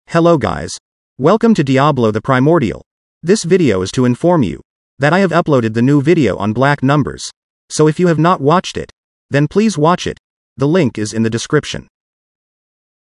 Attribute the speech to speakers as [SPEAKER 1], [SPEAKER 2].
[SPEAKER 1] Hello guys. Welcome to Diablo the Primordial. This video is to inform you that I have uploaded the new video on black numbers. So if you have not watched it, then please watch it. The link is in the description.